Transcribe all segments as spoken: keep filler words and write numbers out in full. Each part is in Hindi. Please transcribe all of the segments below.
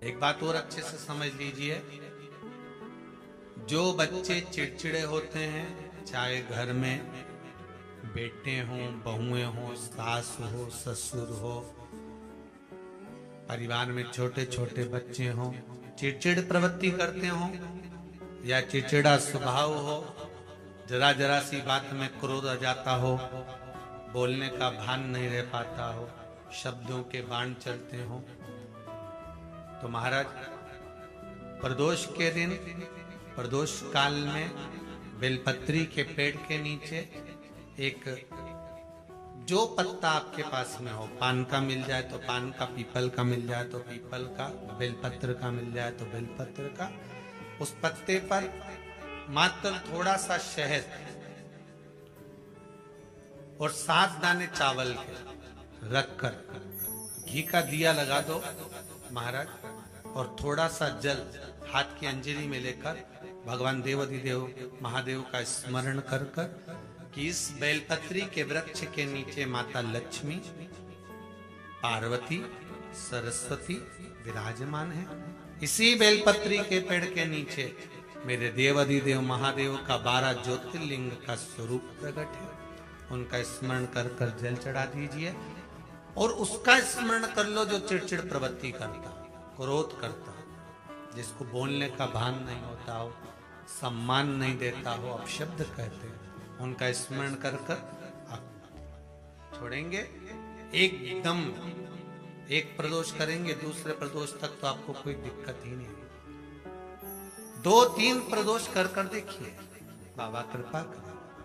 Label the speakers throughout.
Speaker 1: एक बात और अच्छे से समझ लीजिए, जो बच्चे चिड़चिड़े होते हैं, चाहे घर में बेटे हों, बहुएं हों, सास हो, ससुर हो, परिवार में छोटे छोटे बच्चे हों, चिड़चिड़ प्रवृत्ति करते हों या चिड़चिड़ा स्वभाव हो, जरा जरा सी बात में क्रोध आ जाता हो, बोलने का भान नहीं रह पाता हो, शब्दों के बाण चलते हो, तो महाराज प्रदोष के दिन, प्रदोष काल में बेलपत्री के पेड़ के नीचे एक जो पत्ता आपके पास में हो, पान का मिल जाए तो पान का, पीपल का मिल जाए तो पीपल का, बेलपत्र का मिल जाए तो बेलपत्र का, उस पत्ते पर मात्र थोड़ा सा शहद और सात दाने चावल के रखकर घी का दिया लगा दो महाराज, और थोड़ा सा जल हाथ की अंजलि में लेकर भगवान देवाधिदेव महादेव का स्मरण कर कर कि इस बेलपत्री के वृक्ष के नीचे माता लक्ष्मी, पार्वती, सरस्वती विराजमान है। इसी बेलपत्री के पेड़ के नीचे मेरे देवाधिदेव महादेव का बारह ज्योतिर्लिंग का स्वरूप प्रकट है। उनका स्मरण कर कर जल चढ़ा दीजिए और उसका स्मरण कर लो जो चिड़चिड़ प्रवृत्ति करता, क्रोध करता, जिसको बोलने का भान नहीं होता हो, सम्मान नहीं देता हो, अपशब्द कहते हैं, उनका स्मरण कर कर आप छोड़ेंगे। एकदम एक प्रदोष करेंगे, दूसरे प्रदोष तक तो आपको कोई दिक्कत ही नहीं। दो तीन प्रदोष कर कर देखिए, बाबा कृपा करें।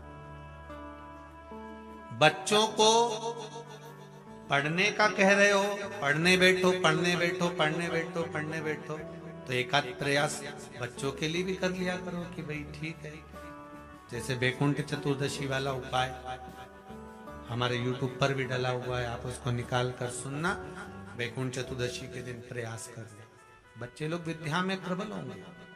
Speaker 1: बच्चों को पढ़ने का कह रहे हो, पढ़ने बैठो, पढ़ने बैठो, पढ़ने बैठो, पढ़ने बैठो, तो एक आध प्रयास बच्चों के लिए भी कर लिया करो कि भाई ठीक है। जैसे बैकुंठ चतुर्दशी वाला उपाय हमारे यूट्यूब पर भी डला हुआ है, आप उसको निकाल कर सुनना। बैकुंठ चतुर्दशी के दिन प्रयास कर ले, बच्चे लोग विद्या में प्रबल होंगे।